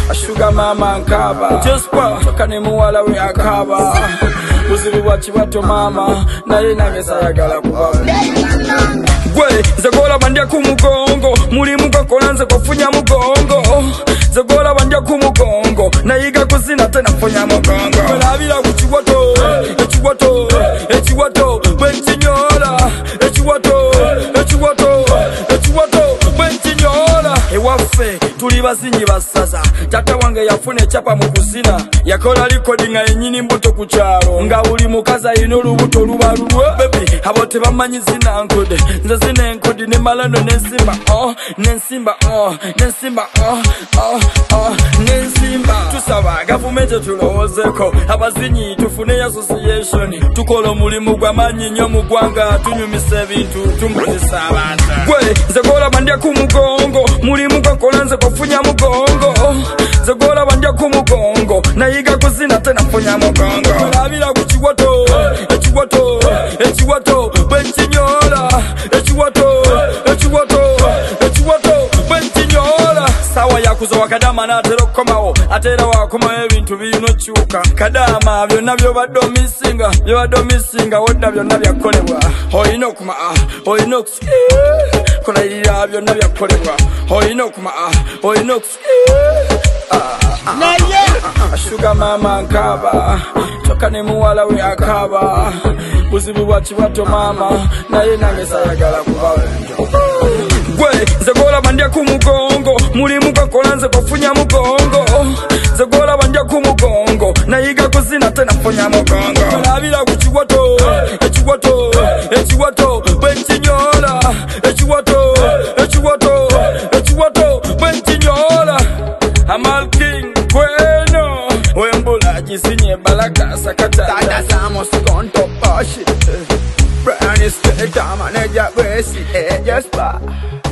Sugar mama nkaba Jasper tokane muwala we akaba Buzibu wa kiwato mama naye nange sayagala kuba gwe zagola bandya ku mugongo mulimu gakola nze kufunya mugongo zagola bandya ku mugongo nayiga kuzina tena funya mugongo balabira ku kiwato ekiwato bwenkinyola ekiwato bwenkinyola ewaffe tuli bazinyi basaza tata wange yafuna echapa mu kuzina yakola likodi nga enyini mbuto ku kyalo nga buli mukazi ayina olubuto lubalulwe bebi abo tebamanyi zina nkode nze zina enkodi ne malano nensimba nensimba tusaba gavumenti tulowoozeko abazinyi tufune association tukola omulimu gw'amaanyi nnyo mu ggwanga tunyumisa ebintu tumuzisa abantu gwe nze gola bandya ku mugongo mulimu gakola nze kufunya mugongo nze gola bandya ku mugongo nayiga kuzina tena funya mugongo balabira ku kiwato ekiwato bwenkinyola ekiwato bwenkinyola sawa yakuza wakadama natera okukomawo atera wakomawo ebintu birina okyuka kadama byonna byobadde omisinga wodda byonna byakolebwa olina olina kulayirira byonna byakolebwa olina Sugar mama nkaba tokane muwala we akaba buzibu bwa kiwato mama naye nange sayagala kuba gwe zagola bandya ku mugongo mulimu gakola nze kufunya mugongo zagola bandya ku mugongo nayiga kuzina tena funya mugongo balabira ku kiwato ekiwato bwenkinyola ekiwato bwenkinyola Amal King Bueno Wembula jisinye balaka sakata Tata Samos konto poshi Brand is the manager Jasper8